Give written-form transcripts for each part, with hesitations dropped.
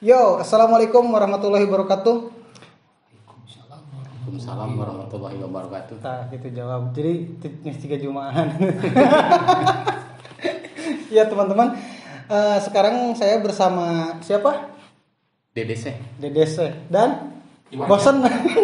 Yo, assalamualaikum warahmatullahi wabarakatuh. Waalaikumsalam warahmatullahi wabarakatuh. Nah, gitu jawab. Jadi tipsnya 3 Jumaahan. Ya teman-teman, sekarang saya bersama siapa? DDC. DDC dan bosen.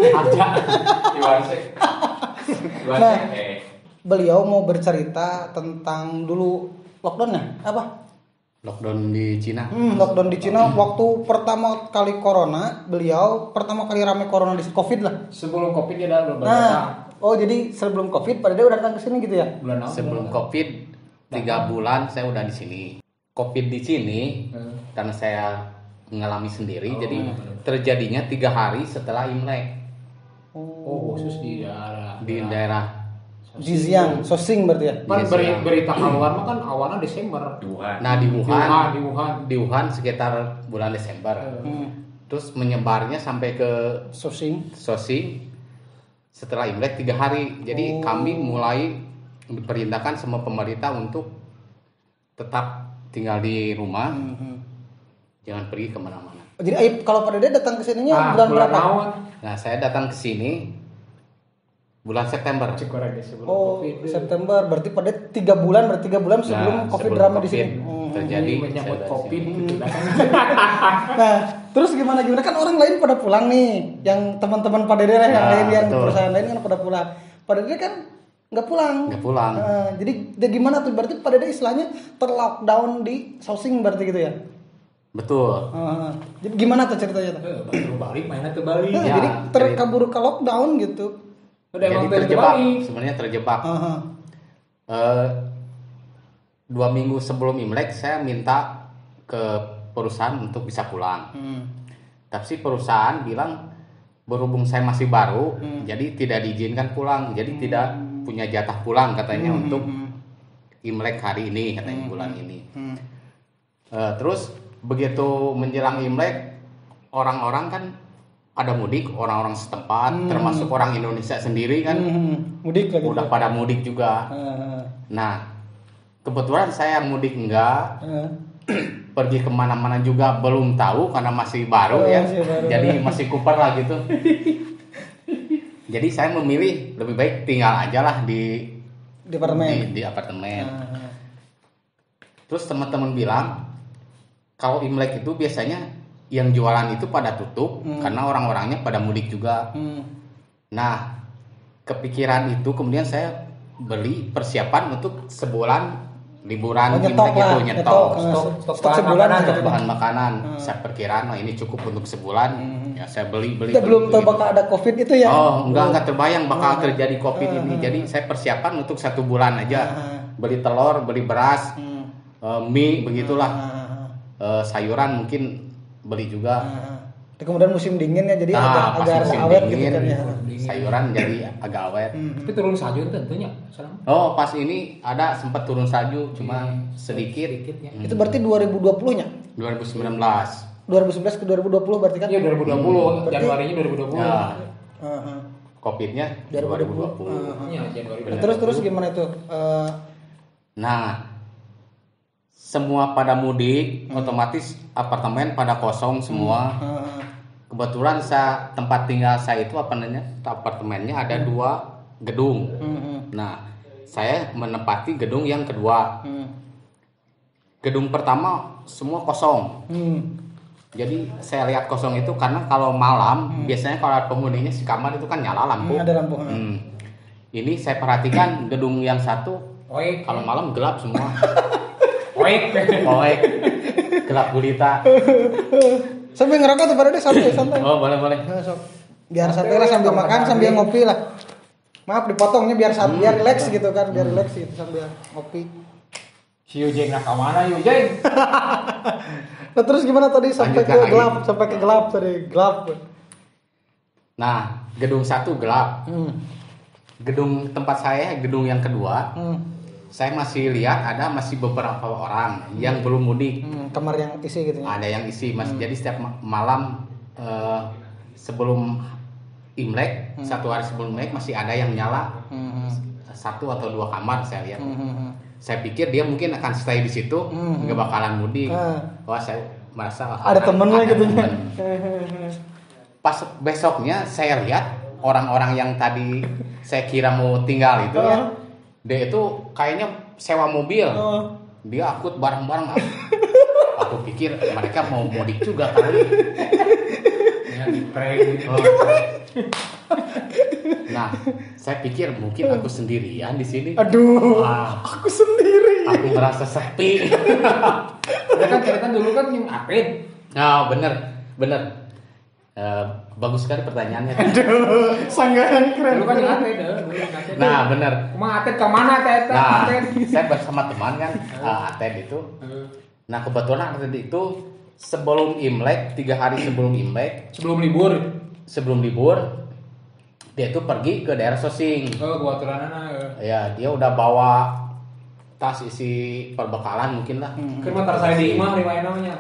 Nah, beliau mau bercerita tentang dulu lockdownnya apa? Lockdown di Cina. Lockdown di Cina waktu pertama kali corona, beliau pertama kali rame corona di Covid lah. Sebelum Covid dia udah Nah, datang. oh jadi sebelum Covid pada dia udah datang ke sini gitu ya? Bulan awal. Sebelum Covid 3 bulan saya udah di sini. Covid di sini karena saya mengalami sendiri, jadi terjadinya 3 hari setelah Imlek Oh, khusus di daerah Jiziang, Sosing berarti ya? kan berita keluar mah kan awalnya Desember. Nah di Di Wuhan Wuhan. sekitar bulan Desember. Terus menyebarnya sampai ke Sosing. Sosing setelah Imlek 3 hari. Jadi kami mulai diperintahkan sama pemerintah untuk tetap tinggal di rumah, jangan pergi kemana-mana. Jadi kalau pada dia datang ke sininya bulan berapa? Nah saya datang ke sini bulan September. Sebelum Oh, Covid. September. Berarti pada 3 bulan, berarti 3 bulan sebelum Nah, Covid sebelum drama di Covid sini. terjadi. menyambut saya Covid dari gitu kan. Nah, terus gimana kan orang lain pada pulang nih, yang teman-teman pada daerah yang Nah, lain, yang betul. perusahaan lain kan pada pulang. Pada dia kan nggak pulang. Nggak pulang. Nah, jadi dia gimana tuh? Berarti pada dia istilahnya terlockdown di Sosing berarti gitu ya? Betul. Jadi gimana tuh ceritanya tuh? Baru balik mainnya ke Bali. Nah, Ya, jadi terkabur ke lockdown gitu. Udah Jadi emang pengen ke terjebak. Bali. Sebenarnya terjebak. Aha. 2 minggu sebelum Imlek saya minta ke perusahaan untuk bisa pulang. Tapi perusahaan bilang berhubung saya masih baru, jadi tidak diizinkan pulang. Jadi tidak punya jatah pulang katanya untuk Imlek hari ini, katanya bulan ini. Terus begitu menjelang Imlek, orang-orang kan pada mudik, orang-orang setempat, termasuk orang Indonesia sendiri kan Mudik lagi. udah pada mudik juga. Nah, kebetulan saya mudik enggak, pergi kemana-mana juga belum tahu karena masih baru ya, Masih baru. jadi masih kuper lah gitu. Jadi saya memilih lebih baik tinggal aja lah di Departemen. di apartemen. Terus teman-teman bilang kalau Imlek itu biasanya yang jualan itu pada tutup karena orang-orangnya pada mudik juga. Nah, kepikiran itu kemudian saya beli persiapan untuk sebulan liburan Imlek itu nyetok. Stok sebulan Stok gitu. bahan makanan. Saya perkiraan ini cukup untuk sebulan. Ya saya beli. Kita belum tahu bakal ada Covid itu ya? Oh, enggak terbayang bakal terjadi Covid ini. Jadi saya persiapan untuk 1 bulan aja. Beli telur, beli beras, mie begitulah. Sayuran mungkin beli juga. Kemudian musim dingin ya, jadi Pas agak musim awet gitu dingin, kan ya. sayuran jadi agak awet. Tapi turun salju tentunya. Oh, pas ini ada sempat turun salju, cuma sedikit. Sedikitnya. Itu berarti 2020-nya? 2019. 2011 ke 2020 berarti kan? Iya 2020, Berarti- Januarinya 2020. Ya, Heeh. Covid-nya 2020. 2020. Iya, Januari. Terus gimana itu? Nah, semua pada mudik, otomatis apartemen pada kosong semua. Kebetulan tempat tinggal saya itu apartemennya ada 2 gedung. Nah, saya menempati gedung yang kedua. Gedung pertama semua kosong. Jadi saya lihat kosong itu karena kalau malam biasanya kalau pemudinya si kamar itu kan nyala lampu. Ada lampu. Ini saya perhatikan gedung yang satu Oik. kalau malam gelap semua. Oik. Oek, gelap gulita. Sambil ngerokok tuh pada dia santai. Oh boleh. Nah, sok. Biar santai lah sambil makan sambil ngopi lah. Maaf dipotongnya biar relax gitu kan, biar relax gitu sambil ngopi. Si Yujeng nak kemana Yujeng? Nah, terus gimana tadi sampai Lanjutkan lagi. sampai ke gelap tadi, gelap. Nah, gedung satu gelap. Gedung tempat saya, gedung yang kedua, saya masih lihat masih beberapa orang yang belum mudik. Kamar yang isi gitu ya. Ada yang isi masih. Jadi setiap malam sebelum Imlek, 1 hari sebelum Imlek masih ada yang nyala. 1 atau 2 kamar saya lihat. Saya pikir dia mungkin akan stay di situ, nggak bakalan mudik. Wah, saya merasa Ada temennya gitu ya. temen. Pas besoknya saya lihat orang-orang yang tadi saya kira mau tinggal itu ya, dia itu kayaknya sewa mobil, dia angkut barang-barang. Aku pikir mereka mau mudik juga kali. Ya di prank gitu. Nah, saya pikir mungkin aku sendirian di sini. Aduh, Wah. aku sendiri. Aku merasa sepi. Ada kan cerita dulu kan yang Apin. Nah, bener. Bagus sekali pertanyaannya. Sanggahan keren. Dulu kan yang Apin dulu yang Apin. Nah, bener. Kumaha Aten ke mana teh? Nah, Aten. saya bersama teman kan, Aten itu. Nah, kebetulan Aten itu sebelum Imlek, 3 hari sebelum Imlek, Sebelum libur. dia itu pergi ke daerah Sosing. Gua aturanana. Ya, dia udah bawa tas isi perbekalan mungkin lah. Kan motor saya di imah riwayat namanya.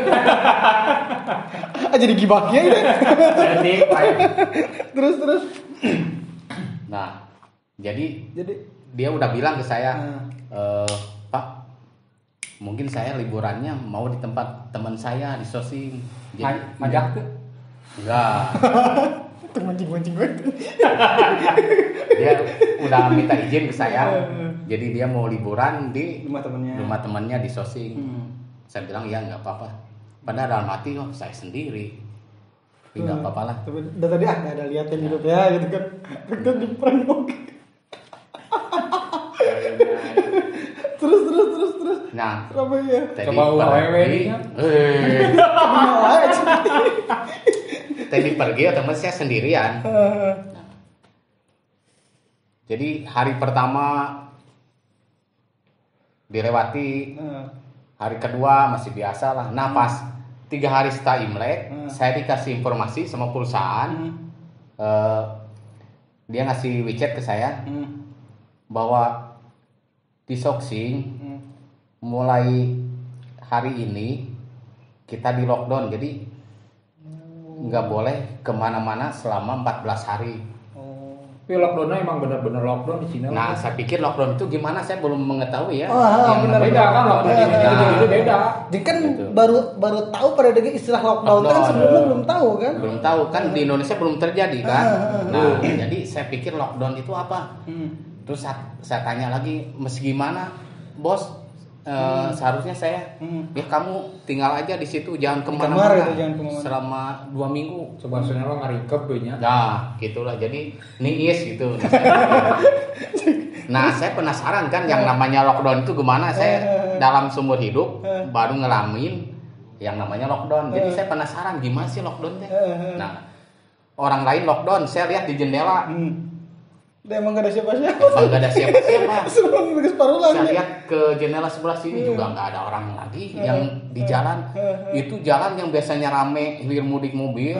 Jadi gibahnya ya. Jadi, Terus. Nah, jadi Jadi dia udah bilang ke saya, Pak, mungkin saya liburannya mau di tempat teman saya di Sosing. ngajak tuh. Enggak. itu mancing gue. Dia udah minta izin ke saya. Jadi dia mau liburan di Rumah temannya. di Sosing. Saya bilang ya nggak apa-apa. Padahal dalam hati saya sendiri. Tapi nggak apa-apa lah. Tapi udah tadi nggak ada liatin gitu ya gitu kan. Kita di prank oke. Terus. Nah, Apa ya? tadi Coba ulah wewe pergi. nya. Tadi pergi otomatis saya sendirian. Jadi hari pertama dilewati, hari kedua masih biasa lah. Nah pas 3 hari setelah Imlek, saya dikasih informasi sama perusahaan, dia ngasih WeChat ke saya bahwa di Soksing mulai hari ini kita di lockdown, jadi nggak boleh kemana-mana selama 14 hari. Tapi lockdownnya emang bener-bener lockdown di Cina. Nah, saya pikir lockdown itu gimana, saya belum mengetahui ya. Benar. Beda kan lockdown di Indonesia itu beda. Jadi kan Gitu. baru tahu pada degi istilah lockdown kan sebelumnya belum tahu kan? Belum tahu kan, di Indonesia belum terjadi kan. Nah, jadi saya pikir lockdown itu apa. Terus saya tanya lagi, meski gimana, bos? Seharusnya saya, ya kamu tinggal aja di situ, jangan kemana-mana selama 2 minggu. Coba sebenarnya lo ngaringkep nya. Nah, gitulah. Jadi niis gitu. Nah, saya penasaran kan yang namanya lockdown itu gimana. Saya dalam seumur hidup baru ngalamin yang namanya lockdown. Jadi saya penasaran gimana sih lockdown teh. Nah, orang lain lockdown, saya lihat di jendela. Dia emang gak ada siapa-siapa. Emang gak ada siapa-siapa. Sebelum beres paruh lagi. Saya lihat ke jendela sebelah sini juga nggak ada orang lagi yang di jalan. Itu jalan yang biasanya rame hilir mudik mobil.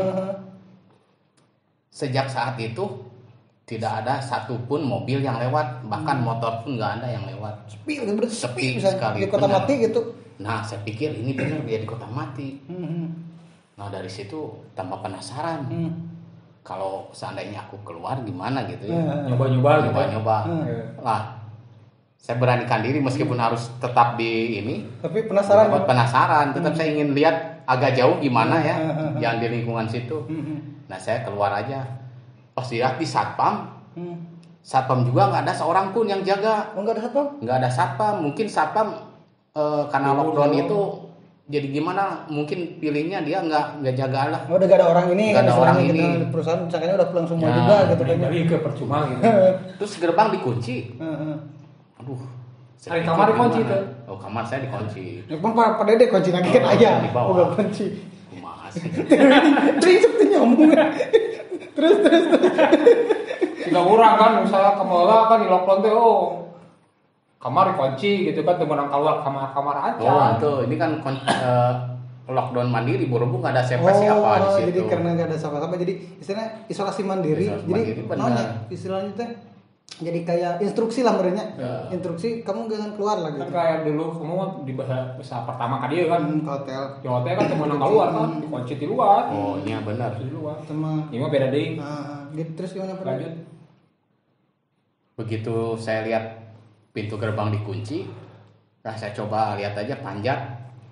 Sejak saat itu tidak ada satupun mobil yang lewat, bahkan motor pun nggak ada yang lewat. Sepi, berarti Sepi bisa sekali, di kota benar. mati gitu. Nah, saya pikir ini benar dia di kota mati. Nah, dari situ tambah penasaran. Kalau seandainya aku keluar gimana gitu ya. Nyoba-nyoba gitu. Nyoba-nyoba. Lah, saya beranikan diri meskipun harus tetap di ini. Tapi penasaran. Penasaran, tetap saya ingin lihat agak jauh gimana ya, yang di lingkungan situ. Nah, saya keluar aja. Pas dilihat di satpam, satpam juga nggak ada seorang pun yang jaga. Oh, nggak ada satpam? Nggak ada satpam, mungkin satpam karena lockdown itu jadi gimana? Mungkin pilihnya dia nggak jaga lah. Oh, udah gak ada orang ini. Nggak ada orang gitu, ini. Perusahaan misalnya udah pulang semua Ya, juga gitu kan. Balik ke percuma gitu. Terus gerbang dikunci. Aduh. Hari kamar dikunci tuh. Oh, kamar saya dikunci. Bang Pak Dede kunci lagi kan aja. Di bawah. Oh, gak kunci. Kumaha sih? Prinsip tuh nyambung. Terus. Tidak kurang kan misalnya ke mall kan di lockdown tuh kamar dikunci gitu kan, temen keluar kamar aja. Oh, itu ini kan lockdown mandiri, buru-buru nggak ada siapa-siapa di situ. Jadi karena nggak ada siapa-siapa, jadi istilahnya isolasi mandiri. Isolasi Jadi mandiri, benar. namanya istilahnya teh jadi kayak instruksi lah merenya. Ya. Instruksi kamu jangan keluar lagi. Kan kayak dulu kamu di bahasa pertama kali kan Ke hotel di hotel kan temen keluar kan dikunci di luar. Oh, iya benar. Di luar. sama. Ini mah beda deh. Gitu terus gimana Pak? Lanjut. Begitu saya lihat pintu gerbang dikunci, nah saya coba lihat aja panjat.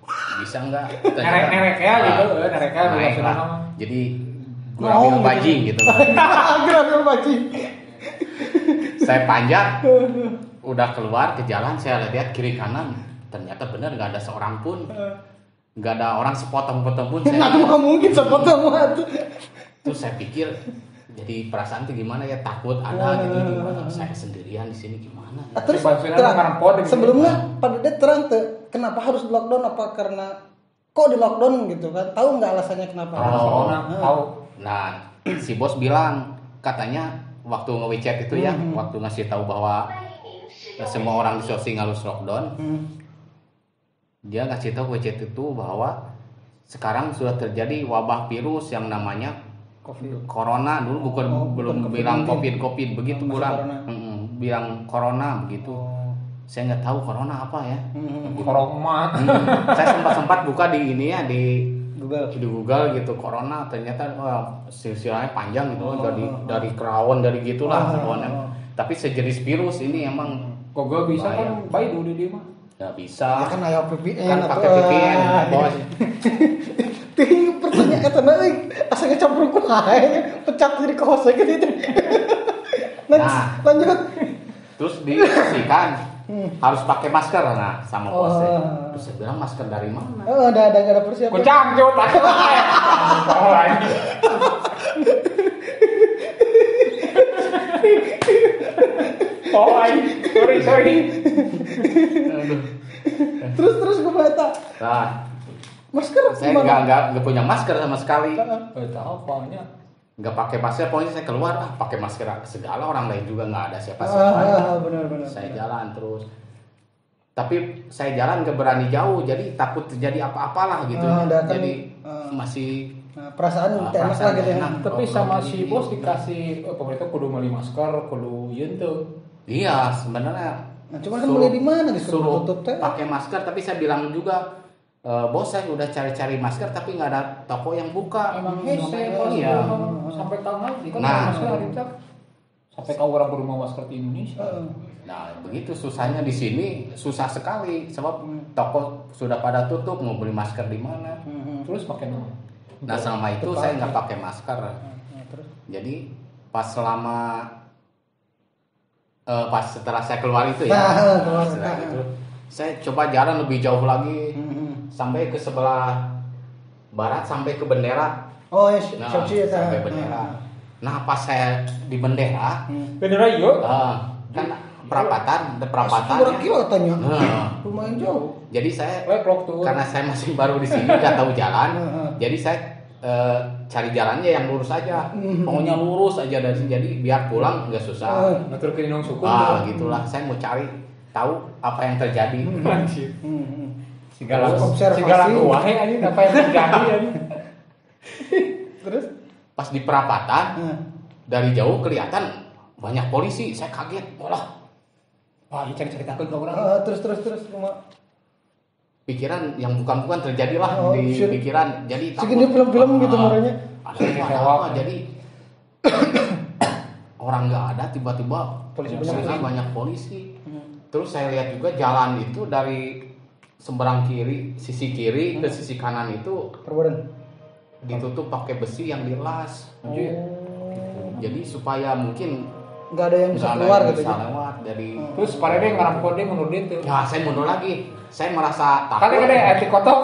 bisa nggak? Nerek ya gitu, nerek ya Naik sudah lah. nama. Jadi gue ambil gitu. bajing gitu. Ambil bajing. Saya panjat, udah keluar ke jalan, saya lihat kiri kanan, ternyata benar nggak ada seorang pun, nggak ada orang sepotong-potong pun. Nggak mungkin sepotong tuh. Terus saya pikir, jadi perasaan tuh gimana ya, takut ada gitu gimana, saya sendirian di sini gimana? Terus sebelumnya pada dia terang tuh, kenapa harus di lockdown? Apa karena kok di lockdown gitu kan? Tahu nggak alasannya kenapa? Tahu. Nah, si bos bilang katanya waktu nge-WeChat itu ya, waktu ngasih tahu bahwa semua orang di Sulawesi harus lockdown, dia ngasih tahu WeChat itu bahwa sekarang sudah terjadi wabah virus yang namanya corona. Dulu belum bilang covid begitu bilang corona begitu. Saya nggak tahu corona apa ya. Corona. Saya sempat buka di ini ya di Google gitu corona, ternyata silsilahnya panjang gitu, dari kerawon dari gitulah semuanya. Tapi sejenis virus ini emang Google bisa kan Baidu di dia mah. nggak bisa. Ya kan ayo VPN Kan pakai VPN bos. Ting pertanyaan eta euy, asa ngecampur ku hae, pecat diri kose gitu. Nah. Lanjut. Terus dikasihkan harus pakai masker sama bosnya. Terus saya bilang masker dari mana? Enggak ada persiapan. Kucang cut. Sorry. Terus gue eta. Nah, Masker saya nggak punya masker sama sekali. Tahu apanya? Nggak pakai masker, pokoknya saya keluar pakai masker segala, orang lain juga nggak ada siapa-siapa. Benar. Saya jalan terus. Tapi saya jalan nggak berani jauh, jadi takut terjadi apa-apalah gitu. Jadi masih perasaan enak lah gitu ya. Tapi sama si bos dikasih pemerintah kudu beli masker, kudu ieu tuh. Iya, sebenarnya. Nah, cuman kan beli di mana suruh tutup teh. pakai masker, tapi saya bilang juga bos saya udah cari-cari masker tapi nggak ada toko yang buka. Emang hese iya. Sampai tahu nanti kan masker hari itu. Sampai kau orang berumah masker di Indonesia. Nah, begitu susahnya di sini, susah sekali sebab toko sudah pada tutup, mau beli masker di mana. Terus pakai nama. Nah, selama itu saya nggak pakai masker. Jadi pas setelah saya keluar itu ya, setelah itu saya coba jalan lebih jauh lagi sampai ke sebelah barat, sampai ke Bendera. Oh ya, sampai Bendera. Nah, pas saya di Bendera, Bendera iyo. kan perapatan berapa kilo tanya? Lumayan jauh. Jadi saya karena saya masih baru di sini, nggak tahu jalan, jadi saya cari jalannya yang lurus aja, pokoknya lurus aja dari sini, jadi biar pulang nggak susah. Ngatur ke Inong suku. Gitulah, saya mau cari tahu apa yang terjadi. Segala wae anjing apa yang terjadi anjing. Terus pas di perapatan dari jauh kelihatan banyak polisi, saya kaget, Wah, ini cari takut ke orang. Terus rumah. Pikiran yang bukan terjadilah di pikiran, jadi segini film-film gitu marahnya. Ada apa? Jadi orang nggak ada, tiba-tiba banyak polisi. Terus saya lihat juga jalan itu dari seberang kiri, sisi kiri ke sisi kanan itu ditutup pakai besi yang dilas. Jadi supaya mungkin nggak ada yang bisa keluar gitu. Bisa lewat dari. Terus pada dia ngarap kode mundur dia tuh. Ya, saya mundur lagi. Saya merasa takut. Kan ada etik kotok.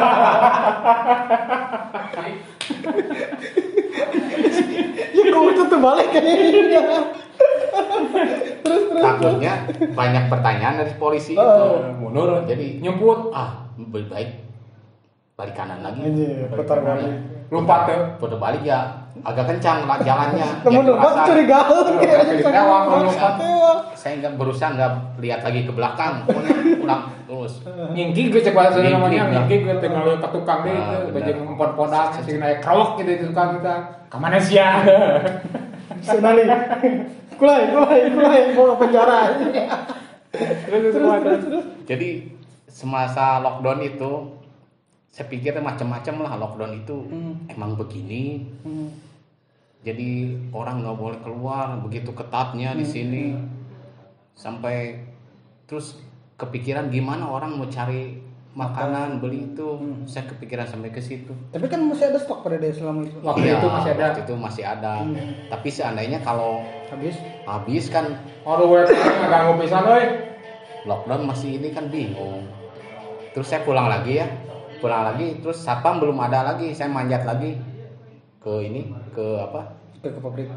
Ya kok tutup balik kayaknya. Terus. Takutnya banyak pertanyaan dari polisi itu. Mundur. Jadi nyemput. Lebih baik balik kanan lagi. Putar balik. Lompat tuh. Putar balik ya. Agak kencang lah jalannya. Temen lompat curigaan kayak saya nggak lihat lagi ke belakang, pulang terus. Nyingkig gue coba namanya, nyingkig gue tinggal ke tukang deh, baju empon-ponak, sih naik kerok gitu di tukang kita. Kemana sih ya? Senali. Kulai mau penjara. Terus. Jadi semasa lockdown itu saya pikir macam-macam lah, lockdown itu emang begini. Jadi orang nggak boleh keluar, begitu ketatnya di sini. Sampai terus kepikiran gimana orang mau cari makanan, beli itu. Saya kepikiran sampai ke situ. Tapi kan masih ada stok pada dia selama itu. Waktu itu masih ada. Waktu itu masih ada. Tapi seandainya kalau habis kan Aduh, gue nggak ganggu pisan euy. lockdown masih ini kan bingung. Terus saya pulang lagi, terus satpam belum ada lagi. Saya manjat lagi ke pabrik.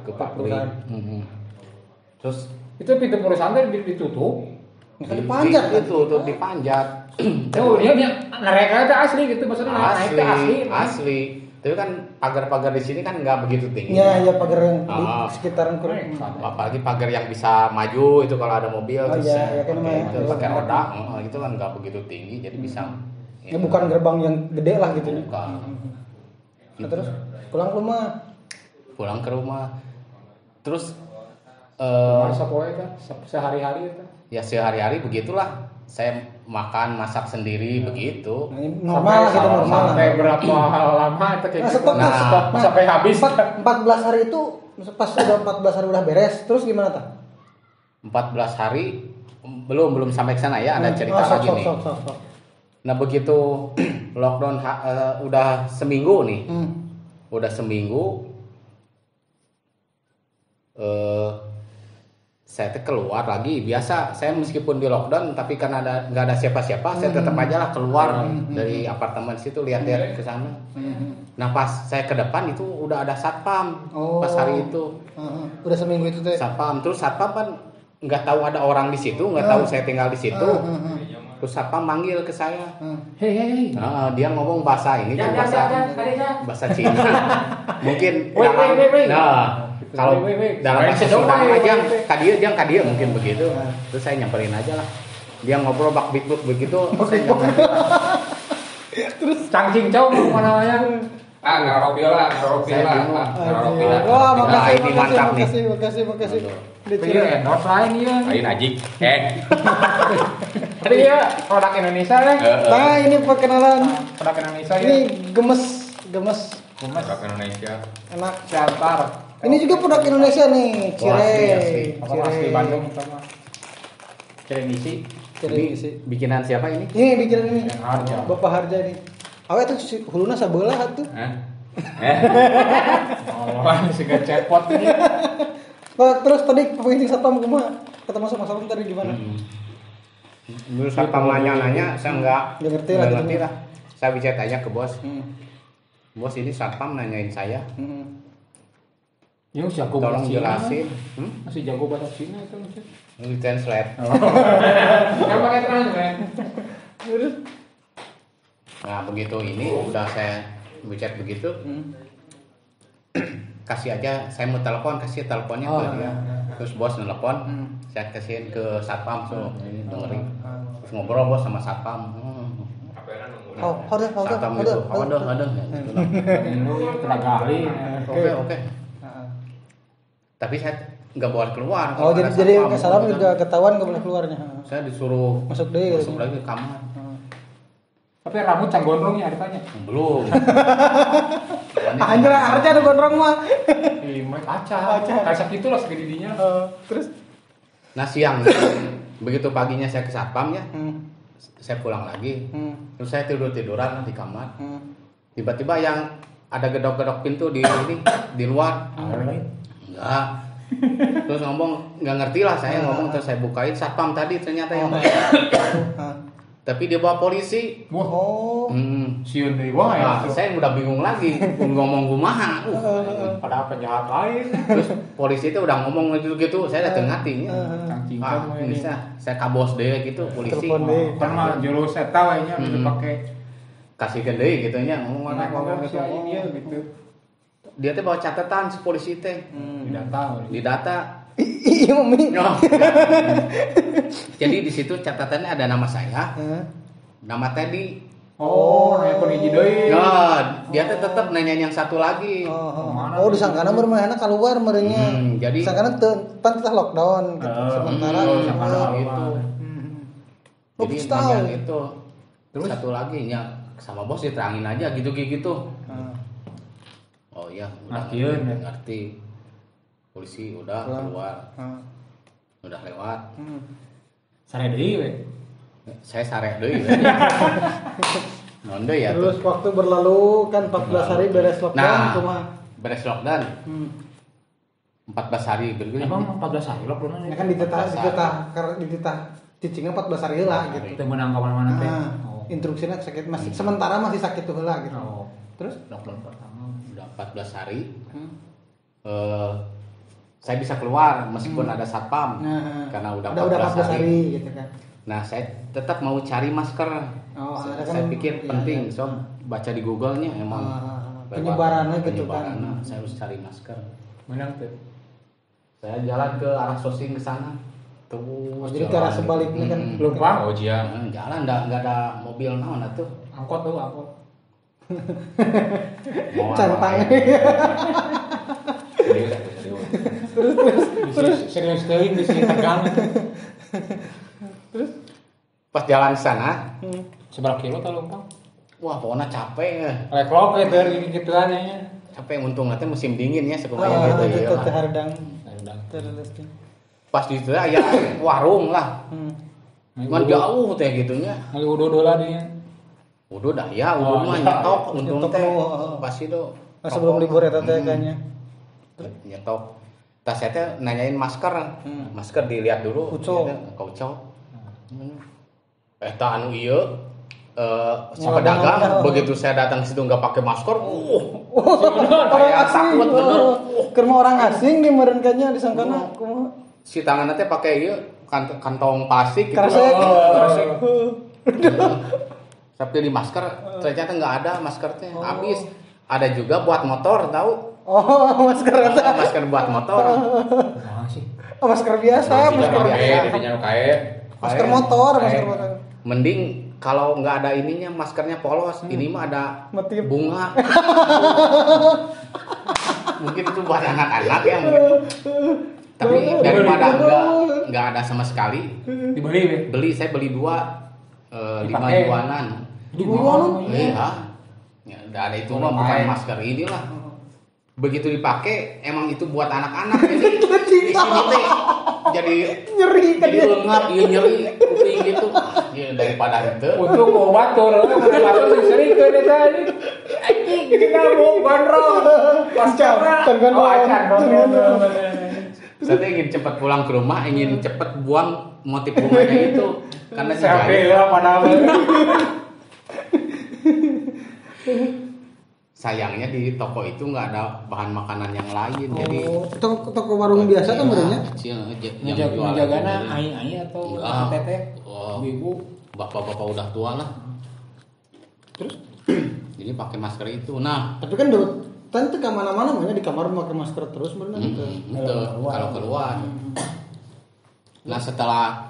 Terus Itu pintu perusahaan tadi ditutup. Dipanjat dipanjat. Oh, dia mereka itu asli gitu maksudnya naik itu asli. Tapi kan pagar-pagar di sini kan nggak begitu tinggi. Iya pagar yang di sekitaran kurang. Apalagi pagar yang bisa maju itu kalau ada mobil. Oh iya kan itu pakai roda, itu kan nggak begitu tinggi, jadi bisa. Ya bukan gerbang yang gede lah gitu. Bukan. Nah, terus pulang ke rumah. Terus masa poe kan sehari-hari itu. Ya sehari-hari begitulah. Saya makan, masak sendiri begitu. Normal gitu normal. Sampai berapa lama itu kayak gitu? Stok sampai habis. 14 hari itu pas udah 14 hari udah beres, terus gimana tah? 14 hari belum sampai ke sana ya, ada cerita lagi nih. Nah, begitu lockdown udah seminggu nih. Udah seminggu saya keluar lagi. Biasa saya meskipun di lockdown tapi karena nggak ada siapa-siapa, saya tetap aja lah keluar dari apartemen situ lihat-lihat ke sana. Nah, pas saya ke depan itu udah ada satpam. Pas hari itu udah seminggu itu teh satpam. Terus satpam kan nggak tahu ada orang di situ, nggak tahu saya tinggal di situ. Terus satpam manggil ke saya. Hei. Nah, dia ngomong bahasa ini kan bahasa Cina. Mungkin nah, kalau dalam bahasa Sunda aja kadia mungkin begitu. Terus saya nyamperin aja lah. Dia ngobrol bak-bik begitu. Terus cangcing cow mana namanya? Ngarobila. Wah, makasih, ini mantap nih. Makasih. Iya, endorse lain iya. Lain ajik. Tapi ya produk Indonesia lah. Nah, ini perkenalan. Produk Indonesia ya. Ini gemes. Produk Indonesia. Enak. Siantar. Ini juga produk Indonesia nih, Asli. Asli Bandung sama. Cirenisi. Ini bikinan siapa ini? Ini bikin ini. Harja. Bapak Harja nih. Awet tuh huluna sabelah tuh. Oh, si cepot ini. Terus tadi pemimpin satpam kumaha? Ketemu sama satpam tadi gimana? Dulu satpam nanya, saya nggak ngerti lah. Saya bisa tanya ke bos. Bos ini satpam nanyain saya. Yang jago Tolong bahasa Cina. jelasin. Masih jago bahasa Cina itu masih. Ini translate. Yang pakai translate. Nah, begitu ini udah saya bicara begitu. Kasih aja, saya mau telepon, kasih teleponnya ke dia. Terus bos nelpon, saya kasihin ke satpam so ini dengerin. Terus ngobrol bos sama satpam. Satpam itu, ada. Tenaga ahli. Oke. Tapi saya nggak boleh keluar. Oh, jadi salam juga ketahuan nggak boleh keluarnya. Saya disuruh masuk lagi ke kamar. Tapi rambut can gondrongnya ditanya. Belum. Anjir, Harja ada gondrong mah. Ih, kaca. Kaca itu lah segede dinya. Terus Nah, siang begitu paginya saya ke satpam ya. Saya pulang lagi. Terus saya tiduran di kamar. Tiba-tiba yang ada gedok-gedok pintu di luar. Enggak. Terus ngomong nggak ngerti lah saya ngomong, terus saya bukain satpam tadi ternyata yang tapi dia bawa polisi. Oh. Siun deui wae. Nah, saya udah bingung lagi ngomong kumaha. Pada penjahat lain. Terus polisi itu udah ngomong gitu, saya dateng hati. Ini saya kabos deh gitu polisi. Kan mah jurus eta we nya dipakai Kasih deui gitu nya ngomong gitu. Dia teh bawa catatan si polisi teh. Didata. Iya, Mami. Jadi di situ catatannya ada nama saya, nama Teddy. Oh, nelpon hiji deui. Nah, dia teh tetap nanyain yang satu lagi. Oh, disangkana bermainnya keluar merenya. Jadi disangkana pan kita lockdown gitu. Sementara gitu. Jadi yang itu. Terus satu lagi nya sama bos diterangin aja gitu. Oh iya, udah ngerti. Polisi udah keluar. Udah lewat. Sare deui we. Saya sare deui. Naon deui ya Terus tuh. waktu berlalu kan 14 hari beres lockdown Nah, kumaha? beres lockdown Hmm. 14 hari berarti. Emang 14 hari lockdown Ya kan dititah cicingnya 14 hari heula gitu. Teu menang ka mana-mana teh. Nah, instruksinya sakit masih sementara masih sakit tuh heula gitu. Oh. Terus Lockdown pertama. Udah 14 hari. Hmm. Saya bisa keluar meskipun ada satpam Nah, karena udah 14 hari gitu kan. Nah, saya tetap mau cari masker. Oh, ada Saya kan, pikir iya, penting, iya. so baca di Google-nya emang penyebarannya gitu kan. penyebarannya, saya harus cari masker. Menang tuh. Saya jalan ke arah Sosing ke sana. Terus Jadi ke arah sebaliknya kan. Lumpang oh cia. Jalan enggak ada mobil naon atuh. Angkot tuh angkot. Mau Cantang. apa ya? Serius teuing di sini tegang. Pas jalan ke sana, Seberapa kilo teh lumpang? wah pokoknya capek ya. Leklok ya dari gituan ya. Capek untung nanti musim dingin ya Oh, sekumanya gitu itu ya. teh hardang. Udah. Terus. Pas di situ aya warung lah. Hmm. Cuman jauh teh gitunya. Ngali udo lah dia. Udah dah ya, udah mah iya. nyetok untung Nyetok teh. nu, Pas itu Nah, sebelum libur eta teh kayaknya. nyetok. Tas saya teh nanyain masker. Masker dilihat dulu. Uco. Kauco. Eta anu ieu sama dagang begitu saya datang ke situ nggak pakai masker, Orang kayak asing. takut bener. Keur mah orang asing di meureun kayaknya disangkana kumaha. Si tangannya teh pakai ieu kantong plastik gitu. Kresek. Tapi di masker ternyata nggak ada masker teh habis. Ada juga buat motor tahu? Oh, masker eta. Masker buat motor. Nah sih. Oh, masker biasa, masker biasa. Dinya kae. Masker motor, masker motor. Mending kalau nggak ada ininya maskernya polos, ini mah ada Motif. bunga. Mungkin itu buat anak-anak ya. Tapi daripada nggak ada sama sekali, Dibeli we. saya beli 5 Dipakai. yuanan. Di yuanan? Iya. Ya, udah ada itu mah bukan masker inilah. Begitu dipakai emang itu buat anak-anak jadi di sini teh jadi Nyeri kan jadi dia. lengap, iya nyeri kuping gitu. Ya, daripada itu Untuk obat tur, batur diserikeun eta anjing. Anjing kita mau gondrong. Can gondrong. Oh, acan gondrong. saya teh ingin cepat pulang ke rumah, ingin cepat buang motif bunganya itu karena Sampai saya lah padahal. sayangnya di toko itu nggak ada bahan makanan yang lain jadi Oh, toko warung biasa kan merenya. kecil yang jualan Menjagana ini. ai-ai atau Enggak. teteh. Oh, Ibu. bapak-bapak udah tua lah Terus jadi pakai masker itu. Nah tapi kan dulu tante ke mana-mana maunya di kamar pakai masker terus bener gitu. itu kalau keluar. Nah setelah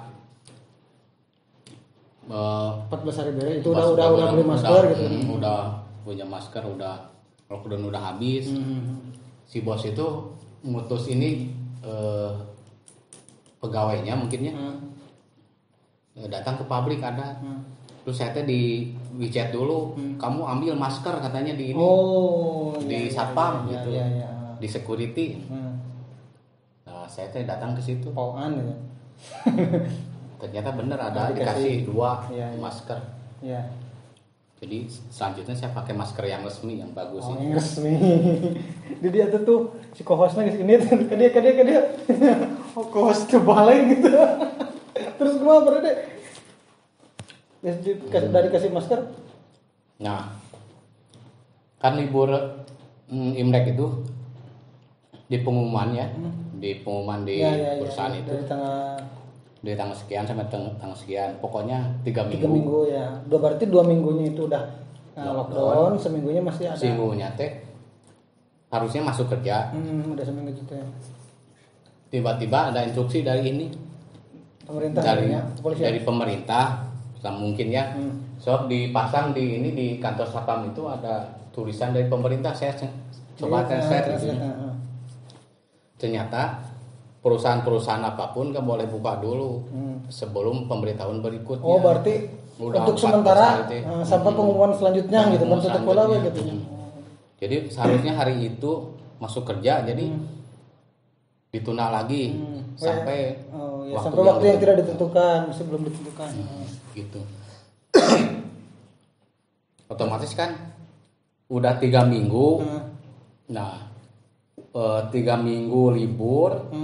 14 hari beres itu pas udah beli masker gitu. udah punya masker, udah lockdown udah habis. Si bos itu mutus ini pegawainya mungkinnya datang ke pabrik ada. Terus saya teh di WeChat dulu, kamu ambil masker katanya di ini. Oh, di iya, satpam iya, gitu, iya, iya. di security. Nah, saya teh datang ke situ. Poan gitu. Ternyata bener ada Dikasih. dikasih 2 Iya, iya. masker. Iya. Jadi selanjutnya saya pakai masker yang resmi yang bagus Oh, itu. yang resmi. Jadi ada tuh si co-hostnya geus ini ke dia. Oh, co-host tuh balik gitu. Terus gua berada dari kasih masker. Nah, kan libur Imlek itu di pengumuman ya, di pengumuman di Iya, perusahaan itu dari tanggal sekian sampai tanggal sekian, pokoknya 3 3 minggu. minggu ya. Berarti 2 minggunya itu udah lockdown, seminggunya masih ada. Seminggunya teh harusnya masuk kerja. Udah seminggu itu ya. Tiba-tiba ada instruksi dari ini, Pemerintah dari ya, kepolisian. dari pemerintah, mungkin ya. So dipasang di ini di kantor satpam itu ada tulisan dari pemerintah. Saya coba translate gitu. Ternyata perusahaan-perusahaan apapun kan boleh buka dulu sebelum pemberitahuan berikutnya. Oh, berarti Udah untuk 14 sementara hari itu. sampai pengumuman selanjutnya gitu Pengumuman bentuk pola selanjutnya. gitu. Jadi seharusnya hari itu masuk kerja, jadi ditunda lagi sampai sampai waktu yang tidak ditentukan, masih belum ditentukan. Gitu. Otomatis kan udah 3 minggu. Nah, 3 minggu libur,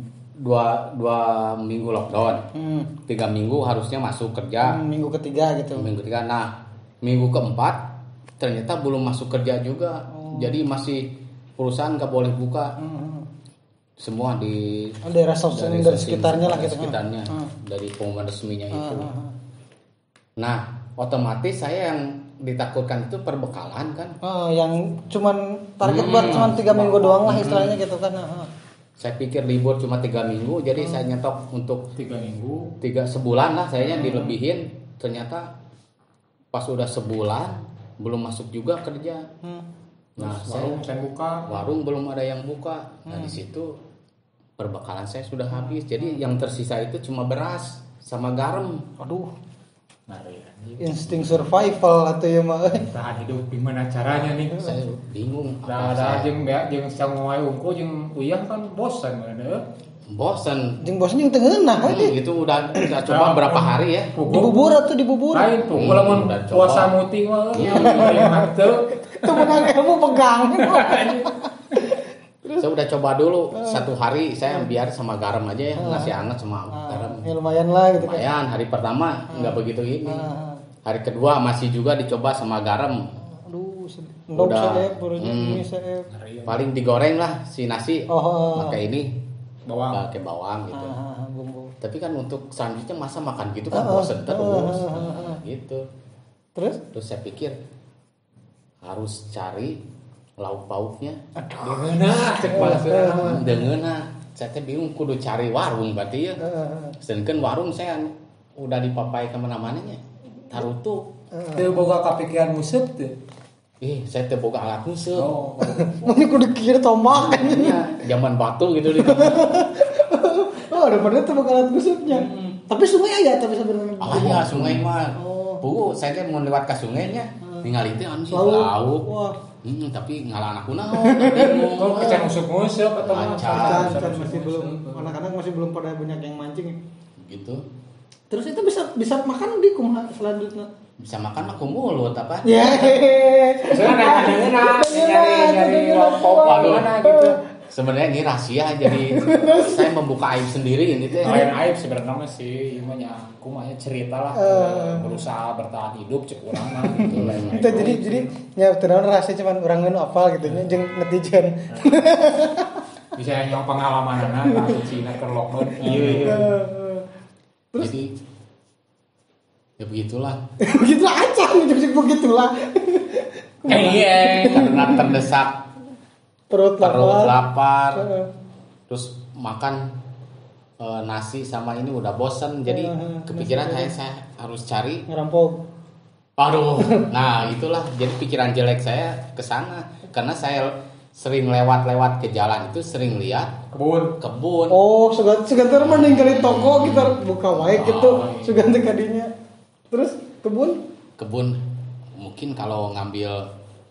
2 minggu lockdown, 3 minggu harusnya masuk kerja. Minggu ketiga gitu. Minggu ketiga. Nah, minggu keempat ternyata belum masuk kerja juga. Jadi masih perusahaan nggak boleh buka. Semua di daerah dari sekitarnya lah gitu. Sekitarnya dari pengumuman resminya itu. Nah, otomatis saya yang ditakutkan itu perbekalan kan. Yang cuman target buat cuman 3 minggu doang lah istilahnya gitu kan. Saya pikir libur cuma 3 minggu, jadi saya nyetok untuk 3 minggu, 3 sebulan lah, sayanya dilebihin. Ternyata pas udah sebulan belum masuk juga kerja. Nah, saya buka. Warung belum ada yang buka. Nah, di situ perbekalan saya sudah habis. Jadi yang tersisa itu cuma beras sama garam. Aduh. Nah, Insting survival atau ya mah. tahan hidup gimana caranya nih? Saya bingung. Ada jeung sangoe unggul jeung uyah kan bosan mana? Bosan. Jeung bosnya yang tengeunah we. Itu udah coba berapa hari ya? Dibubur atau dibubur? Lain tuh, lamun puasa muting mah. Iya, teu. Itu menang ilmu pegang. Saya udah coba dulu 1 hari saya biar sama garam aja ya, nasi hangat sama garam. Ya lumayan lah gitu kan. Lumayan, hari pertama nggak begitu ini. Hari kedua masih juga dicoba sama garam. Aduh, Udah, ini saya. paling digoreng lah si nasi. Pakai ini Bawang. pakai bawang gitu. Bumbu. Tapi kan untuk selanjutnya masa makan gitu kan bosen terus. Gitu. Terus saya pikir harus cari lauk pauknya. Dengeuna cek bahasa. Dengeuna. Saya teh bingung kudu cari warung berarti ya. Sedangkan warung saya udah dipapai kemana-mana nya. Tarutu. Teu boga kapikiran museup teu. Saya teh boga alat museup. ini kudu kira tomak. Iya, zaman batu gitu di. Ada bener tuh bakal alat musupnya. Tapi sungai aja tapi sebenarnya. Ya sungai mah. Saya teh mau lewat ke sungainya. Ningali teh anu sih lauk. Tapi ngalah anakku naon. Kok kecan musuk-musuk atau Macan masih belum anak-anak masih belum pada banyak yang mancing. Gitu. Terus itu bisa makan di kumaha selanjutnya? Bisa makan mah ku mulut apa? Ya. Nyari lauk gitu. Sebenarnya ini rahasia jadi saya membuka aib sendiri ini teh. Lain aib sebenarnya sih, imanya kumanya cerita lah berusaha bertahan hidup cek urang mah gitu. Itu jadi nya terus rahasia cuman urang nu apal gitu nya jeung netizen. Bisa nyong pengalamanana kasus Cina ke lockdown. Iya. Jadi ya begitulah. Begitulah aja begitulah. Iya, karena terdesak Perut lapar. Terus makan nasi sama ini udah bosan, jadi kepikiran saya harus cari ngerampok. Aduh, nah itulah jadi pikiran jelek saya ke sana karena saya sering lewat ke jalan itu sering lihat kebun. Oh, segantar meninggal di toko kita buka wae gitu, segantar kadinya. Terus kebun mungkin kalau ngambil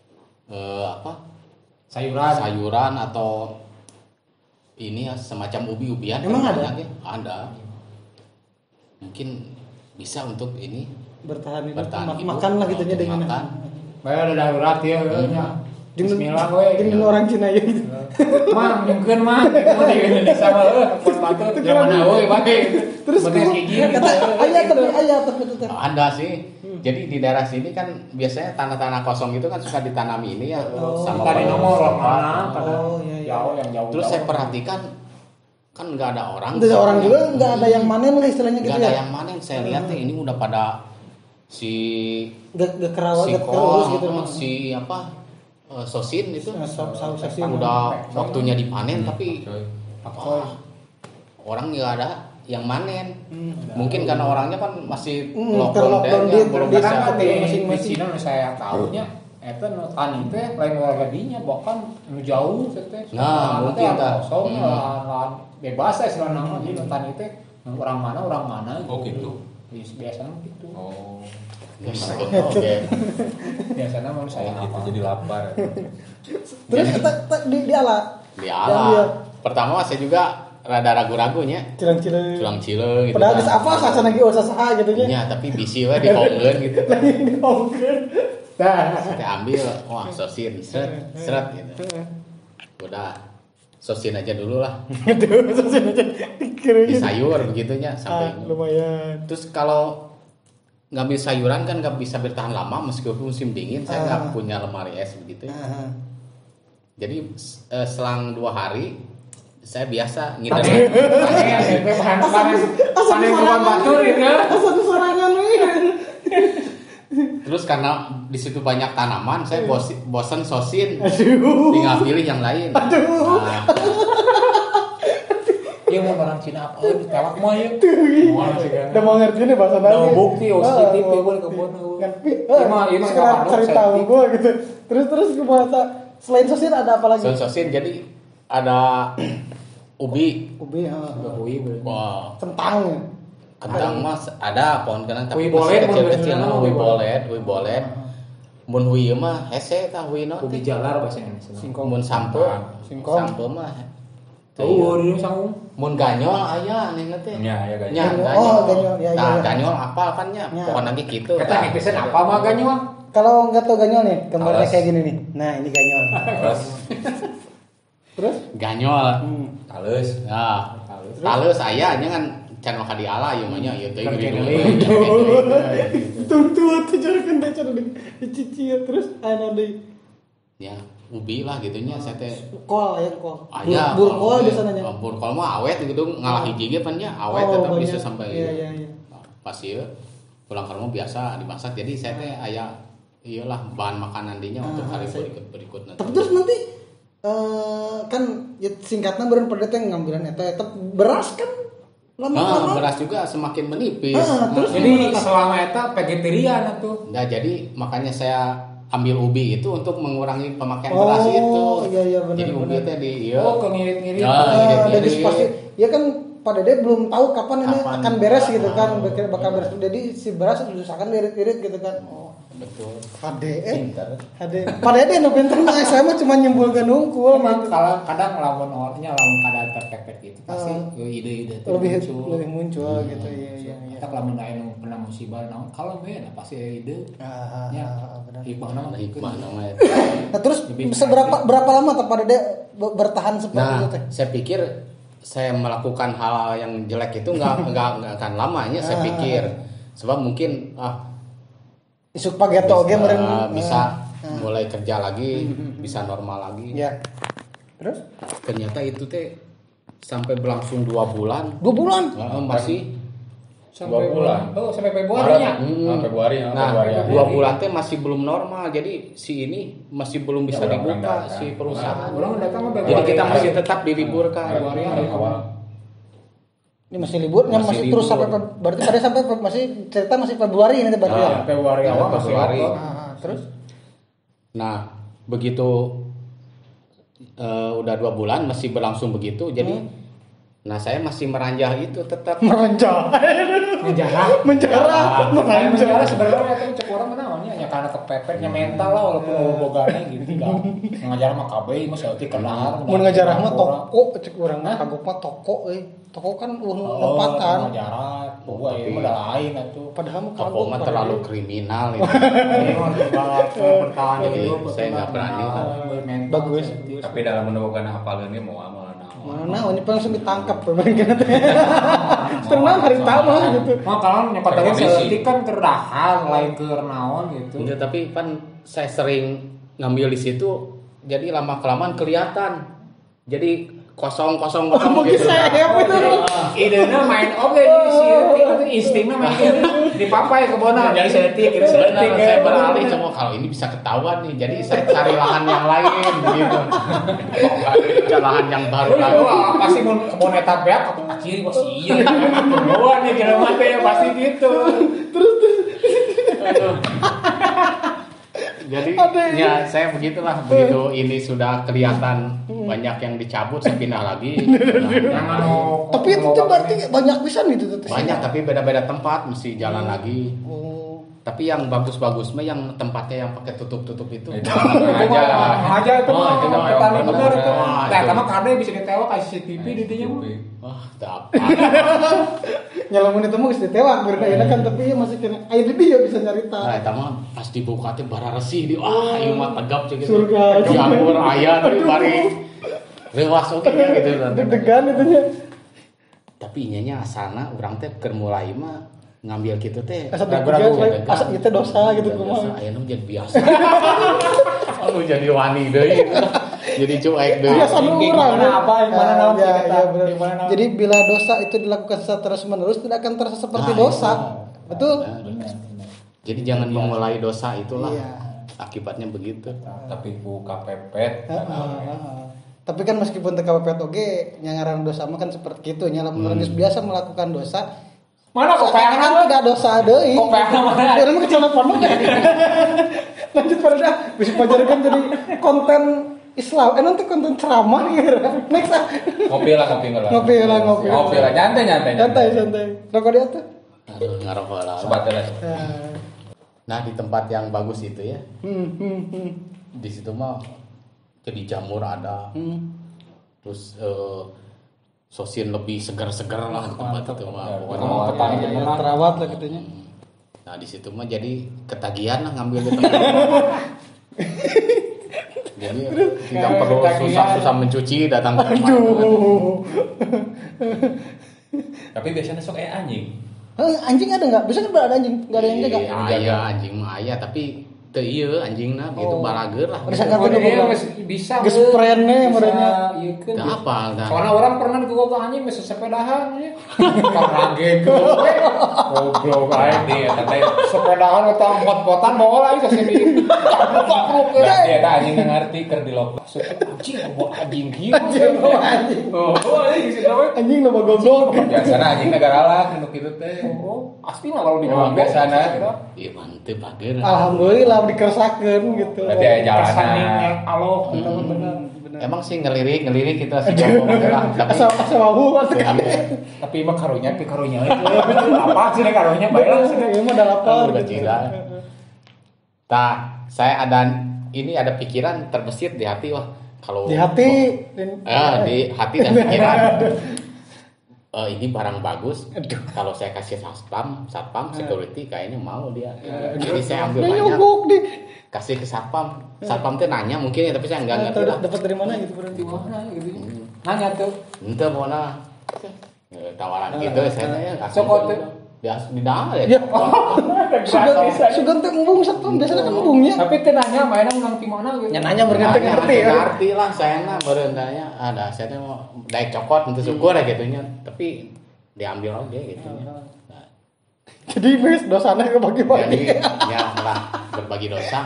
sayuran atau ini ya semacam ubi-ubian. Emang ada? Ada. Mungkin bisa untuk ini bertahan hidup. hidup. Makan lah gitunya dengan makan. Bayar ada darurat ya. Bismillah we. Dengan orang Cina ya gitu. Mang, mungkin mang di Indonesia mah pembantu zaman now we bae. Terus ayat tapi ada sih. Jadi di daerah sini kan biasanya tanah-tanah kosong itu kan suka ditanami ini ya sama tadi nomor mana jauh yang jauh. Terus saya perhatikan kan nggak ada orang. Tidak ada orang juga nggak ada yang manen lah istilahnya gitu ya. Nggak ada yang manen. Saya lihat ini udah pada si kerawat gitu. Si apa sosin itu sosin udah waktunya dipanen tapi orang nggak ada yang manen. Mungkin karena orangnya kan masih lockdown dia belum bisa masing-masing. Di Cina saya tahunya eta nu tani teh lain warga dinya bahkan nu jauh teh. Nah, mungkin tah kosong lahan bebas ya selama nama di tani teh orang mana gitu. Biasanya gitu. Oke. Biasanya mau saya itu jadi lapar. Terus di alat Di Yang ala. dia Pertama saya juga rada ragu-ragunya. cilang-cilang. Cilang-cilang gitu. Padahal geus apa sasan lagi usaha gitu nya. Nya, tapi bisi we dihongkeun gitu. Lagi dihongkeun. Nah, Saya ambil, wah sosin, seret gitu. Udah, sosin aja dulu lah. gitu sasan aja. Kira Di gitu. sayur begitunya sampai. Lumayan. Terus kalau ngambil sayuran kan nggak bisa bertahan lama meskipun musim dingin. Saya nggak punya lemari es begitu. Jadi selang 2 hari saya biasa Panen ngidam. panen kebun batur gitu ya. Satu sorangan we. Terus karena di situ banyak tanaman, saya bosen sosin. Aduh. Tinggal pilih yang lain. Aduh. Nah, Iya mau barang Cina apa? Tewak mah ya. Mau sih kan. Udah mau ngerti nih bahasa Udah Nabi. bukti, positif ya gue kebun. Ngerti. Ima Sekarang kapan cari saya tahu tik. gue gitu. Terus gue bahasa selain sosin ada apa lagi? sosin jadi ada ubi, Ubi, Ui boleh. wah, kentang. kentang mas ada pohon kentang tapi Ui masih bolet, kecil-kecil. mun Nah, beunang ui bolet. Mun hui mah hese tah hui no. Ubi jalar bahasa Indonesia. Singkong. Mun sampo, Singkong. sampo mah. Oh, di sanggung. Mun ganyol aya nih teh. Ya, ya Nya, Oh, ganyol, ya, Nah, ya. ganyol apal kan nya. Ya. Pokona ge kitu. Kata netizen apa mah ganyol? Kalau nggak tahu ganyol nih, gambarnya Alas. kayak gini nih. Nah, ini ganyol. Terus? Ganyol. Halus. Nah, talus aya nya kan can maka diala ieu mah nya ieu teh geuning. Tua tuh cara kena cara dicicil terus ana deui. Ya, ubi lah gitu nya saya teh. Kol ya kol. Aya. Burkol di sana nya. Burkol mah awet gitu ngalah hiji ge pan nya awet tetep banyak. bisa sampai. Iya, iya, iya. Pas ieu pulang ke rumah biasa dimasak jadi saya teh aya iyalah bahan makanan dinya untuk hari berikutnya. Tapi terus nanti kan ya singkatnya beren pada teh ngambilan eta beras kan lama-lama. Beras juga semakin menipis. Terus Jadi selama eta vegetarian atuh. Nah, jadi makanya saya ambil ubi itu untuk mengurangi pemakaian beras itu. Iya benar. Jadi ubi teh di ieu. Oh, kengirit-ngirit. Ya, Jadi ngirit-ngirit. pasti ya kan Pak Dede belum tahu kapan ini Kapan. akan beres gitu kan, bakal beres. Jadi si beras diusahakan irit-irit gitu kan. Oh, Betul. Hade, Pinter. Hade. Pak Dede nu pinter mah saya mah cuma nyembulkeun hungkul Emang gitu. kalau kadang lawan orangnya lawan keadaan terpepet gitu pasti ide-ide tuh Lebih muncul gitu. Iya. Kita kalau anu pernah musibah naon kalau beda pasti ada ide. Ya, Benar. hikmah naon Hikmah namanya. Nah, terus berapa lama tuh Pak Dede bertahan seperti Nah, itu teh? saya pikir saya melakukan hal yang jelek itu nggak akan lamanya saya pikir sebab mungkin Isuk pageto oge meureun bisa mulai kerja lagi bisa normal lagi. Ya. Terus Ternyata itu teh sampai berlangsung 2 bulan. 2 bulan. Masih sampai 2 bulan. Oh, sampai Februari nya. Februari ya, Nah, Februari. 2 bulan teh masih belum normal. Jadi si ini masih belum bisa Ya, udah dibuka berangkat, si kan. perusahaan. Orang datang mah Jadi kita Februari. masih tetap diliburkan. Februari awal. Ini masih libur, yang Masih masih terus libur. sampai berarti pada sampai masih cerita masih Februari ini berarti ya. Februari awal masih Februari. lockdown. Terus Nah, begitu udah 2 bulan masih berlangsung begitu. Jadi nah saya masih meranjah itu tetap. merenjah. Menjarah. Menjarah. Menjarah sebenarnya itu cek orang mana namanya ya karena kepepetnya mental lah walaupun bogana gitu kan. Ngajar mah kabeh mah saeutik kenal. Mun ngajarah mah toko cek urang mah kagok mah toko euy. Toko kan lompatan. Ngajarah, gua ieu mah da lain atuh. Padahal mah Kapok kagok mah Pak terlalu Dede. kriminal itu. Jadi saya nggak berani. Bagus. Tapi dalam menemukan hafalannya mau amal Mana ini langsung ditangkap pemain kena teh. Tenang hari tamu gitu. Mah kalau nyokot lagi Kondisi. saeutik kan kerdahan lain keur naon gitu. Enggak, tapi kan saya sering ngambil di situ jadi lama kelamaan kelihatan. Jadi kosong Mungkin gitu. saya itu. Idenya main oke di sini itu instingnya main di papai kebona jadi setik itu setik Benar, saya beralih coba kalau ini bisa ketahuan nih. Jadi saya cari lahan yang lain gitu. Cari lahan yang baru lagi. Wah, pasti mau kebun eta beak atau kaciri pasti iya gitu. Wah, nih kira mah teh pasti gitu. Jadi ya saya begitulah begitu ini sudah kelihatan banyak yang dicabut saya pindah lagi. Jangan Tapi itu tuh berarti banyak pisan itu tuh. Banyak tapi beda-beda tempat mesti jalan lagi. Oh. Tapi yang bagus-bagus mah yang tempatnya yang pakai tutup-tutup itu. Itu aja. Itu Oh, mah itu mah petani yang bener itu. bener. Nah, Itu. sama karena bisa ditewak kayak CCTV di dinya mah. Wah, dapat. Nyalamun itu mah geus ditewak bener kan tapi masih kena air di dia bisa nyarita. Nah, eta mah pas dibuka teh bara resih di wah ieu mah tegap cek gitu. Surga. Jamur aya tapi bari rewas oge gitu. Deg-degan itunya. Tapi inyanya asana urang teh keur mulai mah ngambil gitu teh Asa ragu-ragu deg-degan, asa ieu teh dosa gitu kumaha. Aya nu jadi biasa. Oh jadi wani deui. Jadi cuek deui. Biasa nu urang. Gimana apa, gimana naon Ya, kita, ya benar. gimana naon. Jadi bila dosa itu dilakukan secara terus-menerus tidak akan terasa seperti Nah, dosa. iya. Betul? Benar. Jadi jangan memulai dosa itulah. Iya. Akibatnya begitu. Tapi buka pepet. Tapi kan meskipun TKPPT oge nyangaran dosa mah kan seperti itu nya lamun urang geus biasa melakukan dosa Mana kok kan tidak dosa deui. Kok peangan mana? Urang mah kecelakaan pondok ya. Lanjut pada dah bisa pajarkan jadi konten Islam. Nanti konten ceramah gitu. Next ah. Ngopi lah. Ngopi lah. Ngopi lah, nyantai. Santai. Rokok dia tuh. Aduh ngarokok lah. Sebatas lah. Nah di tempat yang bagus itu ya, Hmm. di situ mah jadi jamur ada, terus sosin lebih segar-segar lah di tempat itu mah. Pokoknya Mau petani beneran. Terawat lah gitunya. Nah di situ mah jadi ketagihan lah ngambil di tempat. Jadi tidak perlu susah-susah mencuci datang ke tempat. Tapi biasanya sok anjing. Anjing ada nggak? Bisa kan ada anjing? Nggak ada yang jaga. Iya anjing mah aya tapi teu ieu anjingna gitu balager lah. Bisa Gitu. kan tuh Bisa. Geus spraynya merenya. Iya kan. Teu apal dah. Soalnya orang pernah digogok anjing masih sepedahan ya. Kaget gitu. Goblok aja Dia tadi sepedahan atau pot-potan bawa lagi ke sini. dia ada anjing yang ngerti keur di lock. Anjing bawa anjing gitu. Anjing. Oh, ini sih namanya. Anjing nama goblok. Biasana anjing negara lah nu kitu teh. Oh, pasti lah kalau di Emang biasana. Iya mantep bager. Alhamdulillah dikersakeun gitu. Berarti aya jalanan. Kesannya alo kita benar. Emang sih ngelirik kita sih lah. Tapi Asa wahu atuh. Tapi mah karunya itu apa sih karunya baiklah sih. Ieu mah da lapar. udah gila. Saya ada pikiran terbesit di hati wah kalau Di hati di hati dan pikiran. Ini barang bagus. Kalau saya kasih satpam security kayaknya mau dia. Jadi saya ambil banyak. nyogok di. Kasih ke satpam. Satpam tuh nanya mungkin ya tapi saya enggak ngerti lah. Dapat dari mana gitu berarti? Di mana gitu. Nanya tuh. Ente mau nah tawaran gitu saya tanya kasih. Cokot tuh. Di dalam Ya. ya. Sugan teh embung satpam biasanya kan embungnya. Tapi teh nanya mainan menang di mana gitu. Ya nanya berganti ngerti ya. Ngerti lah saya nah berentanya ada saya tuh mau daik cokot untuk syukur ya gitunya tapi diambil aja gitu nya. Jadi wis dosana Jadi kebagi-bagi. ya malah berbagi dosa.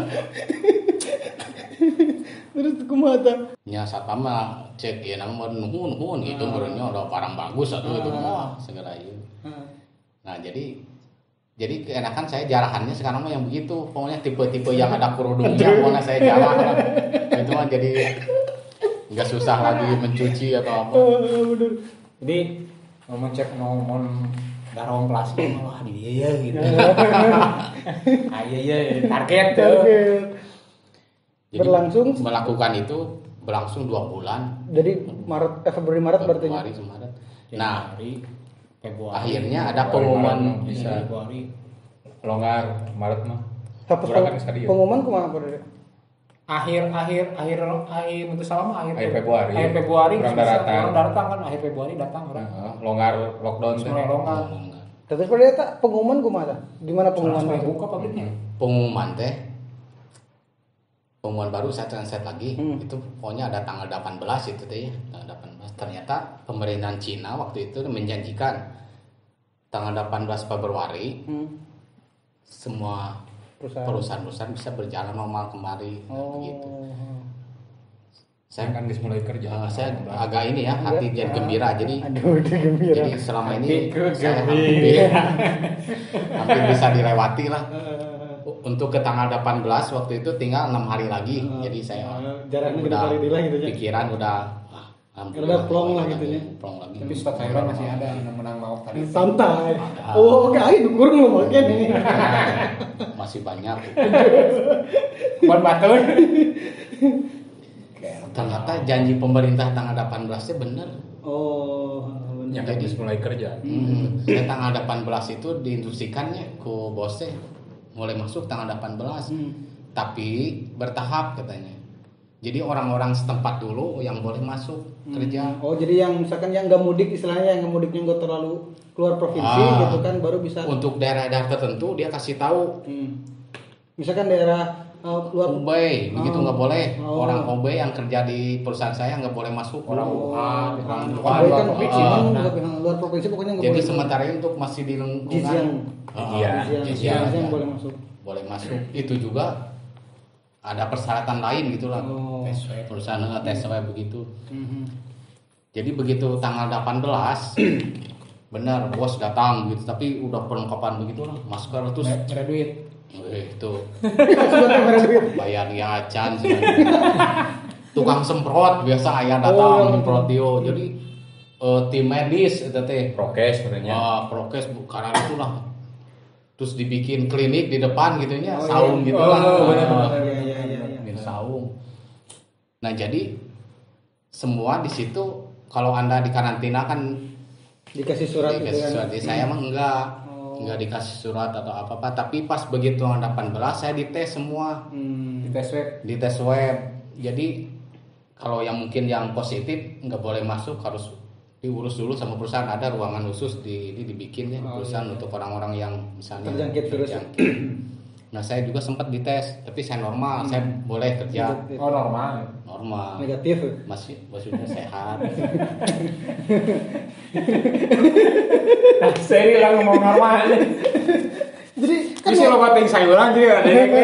Terus kumaha tah? Ya satpam mah cek ya nama nuhun gitu merenya ada barang bagus atuh itu mah segera ieu. Nah jadi keenakan saya jarahannya sekarang mah yang begitu pokoknya tipe-tipe yang ada kerudungnya pokoknya saya jarah itu mah jadi nggak susah lagi mencuci atau apa. Bener. Jadi mau cek nomor darong plastik wah di dia gitu. Ah iya target tuh. Target. Jadi Berlangsung? melakukan itu berlangsung 2 bulan. Jadi Februari Maret berarti. Februari Maret. Nah Februari. akhirnya ada pengumuman bisa Februari. longgar Maret mah. Apa Kurang kan sekali ya? pengumuman kumaha berarti? Akhir itu selama Akhir Februari. Akhir Februari Kurang bisa, datang. orang datang kan akhir Februari datang orang. Longgar lockdown teh. Mulai longgar. Terus pada eta pengumuman kumaha tah? Gimana pengumuman? Sampai itu? buka pabriknya. Pengumuman baru saya translate lagi itu pokoknya ada tanggal 18 itu teh ya tanggal 18 ternyata pemerintahan Cina waktu itu menjanjikan tanggal 18 Februari semua perusahaan-perusahaan bisa berjalan normal kembali gitu. Saya kan geus mulai kerja. Saya agak ini ya hati jadi gembira jadi Aduh, dia gembira. jadi selama ini Hatiku saya gembira. hampir bisa dilewati lah. Untuk ke tanggal 18 waktu itu tinggal 6 hari lagi. Jadi saya Jaraknya udah gede kali lah gitu ya. pikiran udah Rada plong lah gitu ya. Plong lagi. Tapi stok sayuran masih ada yang menang mau tadi. Santai. Oh, oke, ayo kurang lo makan nih. Masih banyak. Buat batu. Ternyata janji pemerintah tanggal 18-nya bener. Oh, Yang benar. habis mulai kerja. Saya tanggal 18 itu diinstruksikannya ke bosnya mulai masuk tanggal 18. Tapi bertahap katanya. Jadi orang-orang setempat dulu yang boleh masuk kerja. Oh, jadi yang misalkan yang nggak mudik istilahnya yang mudiknya nggak terlalu keluar provinsi gitu kan baru bisa. Untuk daerah-daerah tertentu dia kasih tahu. Misalkan daerah luar Hubei begitu nggak boleh. Oh. Orang Hubei yang kerja di perusahaan saya nggak boleh masuk. Orang Wuhan, orang Wuhan, Hubei kan luar provinsi, provinsi. luar provinsi pokoknya nggak Jadi boleh. sementara untuk masih di lingkungan Jiziang. Jiziang Jiziang boleh masuk. boleh masuk. Itu juga ada persyaratan lain gitulah. Oh. Perusahaan tes swab begitu. Jadi begitu tanggal 18 benar bos datang gitu tapi udah perlengkapan begitulah masker terus Ada duit. itu bayar ya acan tukang semprot biasa ayah datang semprot dia jadi tim medis itu teh Prokes sebenarnya. prokes karena itulah terus dibikin klinik di depan gitunya saung gitu lah bikin saung. Nah jadi semua di situ kalau Anda di karantina kan Dikasih surat gitu dikasih kan. surat. Saya mah enggak dikasih surat atau apa-apa tapi pas begitu tanggal 18 saya dites semua. Di tes swab. Di tes web. Jadi kalau yang mungkin yang positif nggak boleh masuk harus diurus dulu sama perusahaan ada ruangan khusus ini dibikin ya perusahaan untuk orang-orang yang misalnya Terjangkit virus. Nah saya juga sempat dites tapi saya normal saya boleh kerja Oh normal. normal Negatif. masih maksudnya sehat. Nah, seri lah ngomong normal aja. Jadi Bisa lo bating sayuran jadi ada yang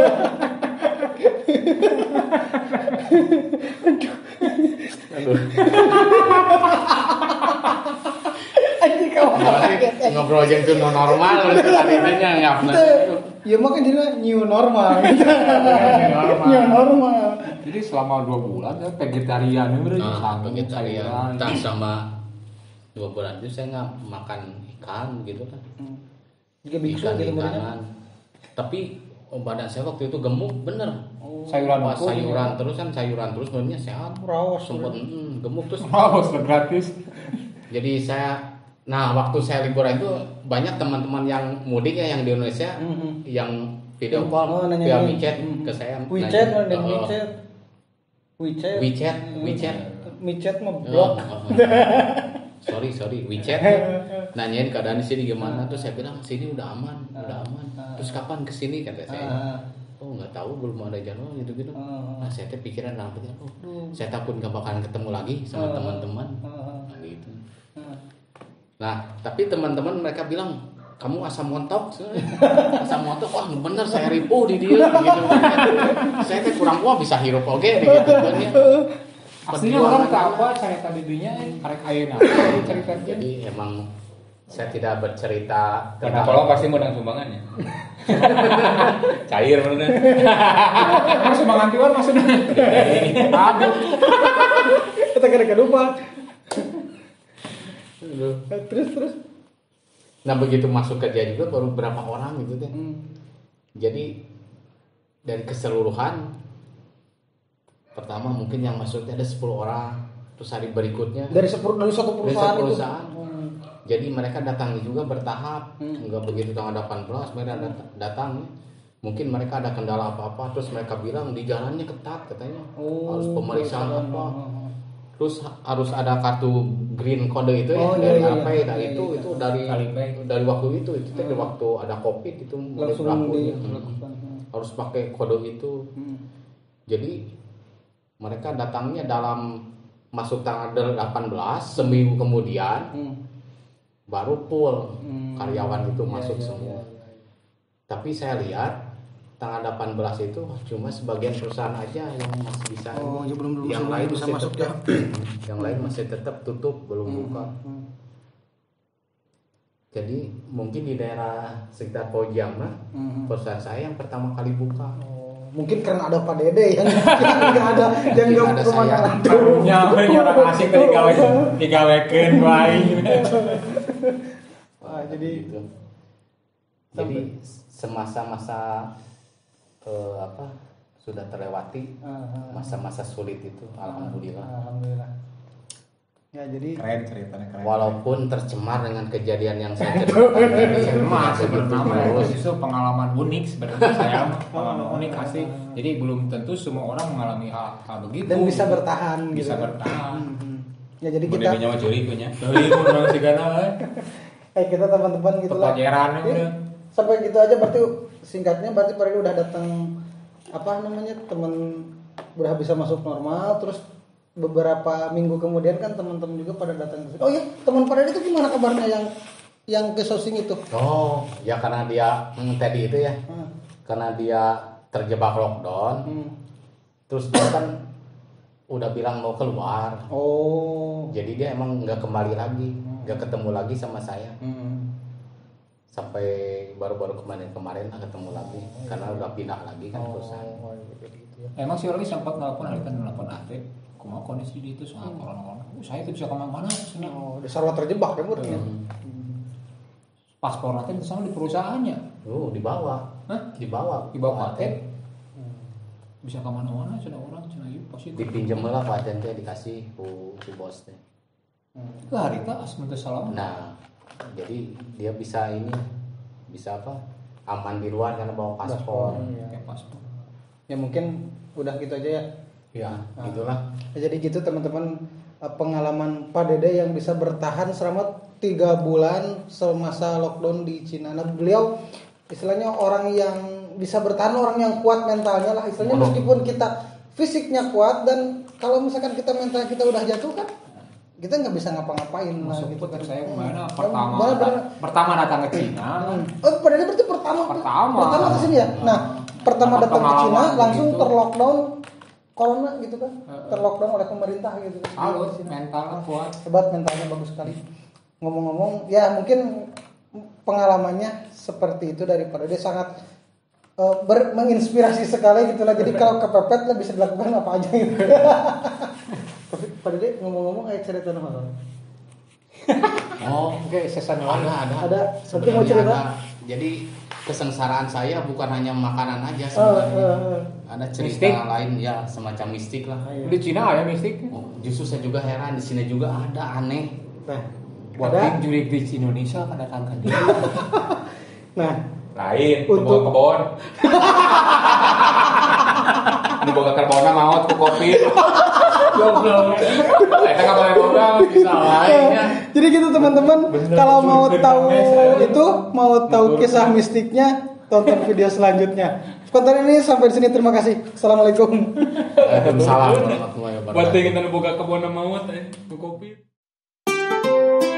anjing kau. Ngobrol aja itu normal tadinya nggak benar. Ya makanya jadi new normal. New normal. Jadi selama 2 bulan ya vegetarian bener Vegetarian tak sama 2 bulan itu saya nggak makan ikan gitu kan Juga biksu ikan gitu benernya. ikanan tapi badan saya waktu itu gemuk bener sayuran pas ukur, sayuran terus kan sayuran terus badannya sehat Rawas. sempet gemuk terus Oh, gratis. jadi saya nah waktu saya liburan itu banyak teman-teman yang mudik ya yang di Indonesia yang video call via nanya-nanya. WeChat ke saya WeChat nanya, dan WeChat. WeChat. WeChat mah blok. sorry WeChat nanyain keadaan di sini gimana terus saya bilang sini udah aman terus kapan kesini kata saya oh nggak tahu belum ada jadwal gitu nah saya tuh pikiran dalam pikiran saya takut nggak bakalan ketemu lagi sama teman-teman nah, gitu nah tapi teman-teman mereka bilang kamu asam montok wah bener saya ripuh di dia gitu saya tuh kurang wah bisa hirup oke gitu kan ya. Aslinya orang ke apa cerita di dunia karek ayeuna cerita dia. Jadi emang saya tidak bercerita Karena kalau pasti modal sumbangannya. Cair bener. Harus sumbangan tiwan maksudnya. Aduh. Kita kira lupa. Terus. Nah begitu masuk kerja juga baru berapa orang gitu deh. Jadi dari keseluruhan pertama mungkin yang masuknya ada 10 orang terus hari berikutnya Dari satu perusahaan itu. Jadi mereka datang juga bertahap nggak begitu tanggal 18 mereka datang mungkin mereka ada kendala apa-apa terus mereka bilang di jalannya ketat katanya harus pemeriksaan apa terus harus ada kartu green code itu ya dari Alpay itu dari waktu itu dari waktu ada covid itu mulai berlaku harus pakai kode itu jadi mereka datangnya dalam masuk tanggal 18 seminggu kemudian baru full karyawan itu masuk semua. Tapi saya lihat tanggal 18 itu cuma sebagian perusahaan aja yang masih bisa. Oh, ya belum yang lain bisa masih masuk tetap, yang lain masih tetap tutup belum buka. Jadi mungkin di daerah sekitar Pojang perusahaan saya yang pertama kali buka. Mungkin karena ada Pak Dede yang nggak ada yang Mungkin nggak ada kemana saya. Karunya orang asing tadi digawekeun wae. Wah, jadi Gitu. Jadi semasa-masa sudah terlewati masa-masa sulit itu, alhamdulillah. Alhamdulillah. Ya jadi Keren ceritanya keren. Walaupun tercemar dengan kejadian yang saya ceritakan ini, Mas begitu sebenarnya terus. itu pengalaman unik sebenarnya saya mah. Pengalaman unik asli. Jadi belum tentu semua orang mengalami hal begitu. dan bisa bertahan Bisa gitu. bertahan. Ya jadi kita Kita mah curi punya. Dari orang sigana kita teman-teman gitu lah. Pelajaran Ya, udah. sampai gitu aja berarti singkatnya berarti Pak Dede udah datang teman udah bisa masuk normal terus beberapa minggu kemudian kan teman-teman juga pada datang ke sini. Oh iya, teman Pak Dede itu gimana kabarnya yang ke Sosing itu? Oh, ya karena dia tadi itu ya. Karena dia terjebak lockdown. Terus dia kan udah bilang mau keluar. Oh. Jadi dia emang nggak kembali lagi, nggak ketemu lagi sama saya. Sampai baru-baru kemarin ketemu lagi karena udah pindah lagi kan perusahaan. Emang si Roli sempat nelpon aktif. Kumaha kondisi di itu soal corona. Saya itu bisa kemana-mana. Oh, dasar lo terjebak kan berarti. Paspor nanti sama di perusahaannya. Dibawa. Hah? Dibawa paten. Bisa kemana-mana sudah orang cina yuk positif. dipinjem lah patentnya dikasih ku bos teh. Lah harita asmenta salam. Nah, jadi dia bisa aman di luar karena bawa paspor. Kayak paspor. Ya mungkin udah gitu aja ya. Ya, gitulah. Ya, jadi gitu teman-teman pengalaman Pak Dede yang bisa bertahan selama 3 bulan semasa lockdown di Cina. Nah, beliau istilahnya orang yang bisa bertahan, orang yang kuat mentalnya lah istilahnya, meskipun kita fisiknya kuat dan kalau misalkan kita mental kita udah jatuh kan kita nggak bisa ngapa-ngapain lah Masuk gitu kan. saya kemana Bener-bener. pertama datang ke Cina. Oh, Pak Dede berarti pertama ke sini ya. Nah, pertama datang ke Cina langsung gitu. terlockdown corona gitu kan. Terlockdown oleh pemerintah gitu kan. Halus, Di Cina. mental kuat. Hebat, mentalnya bagus sekali. Ngomong-ngomong, ya mungkin pengalamannya seperti itu dari Pak Dede sangat menginspirasi sekali gitu lah. Jadi kalau kepepet lah bisa dilakukan apa aja gitu. Tapi Pak Dede ngomong-ngomong kayak cerita nama. Oh, Oke, sesan ada. Seperti mau cerita? Ada. Jadi kesengsaraan saya bukan hanya makanan aja sebenarnya. Ada cerita Mistik? lain ya, semacam mistik lah. Di Cina ya mistik. Oh, justru saya juga heran di sini juga ada aneh. Nah, Buat ada. tim jurisdiksi Indonesia pada kangen dia. Nah, Lain, Untuk- boga kebon. Ini boga karbona maot ku kopi. Goblok. Eta enggak boleh boga bisa lainnya. jadi gitu teman-teman, kalau mau tahu itu, mau tahu kisah mistiknya, tonton video selanjutnya. Konten ini sampai di sini, terima kasih. Assalamualaikum. Waalaikumsalam warahmatullahi wabarakatuh. Buat ingin boga kebon maot ku kopi.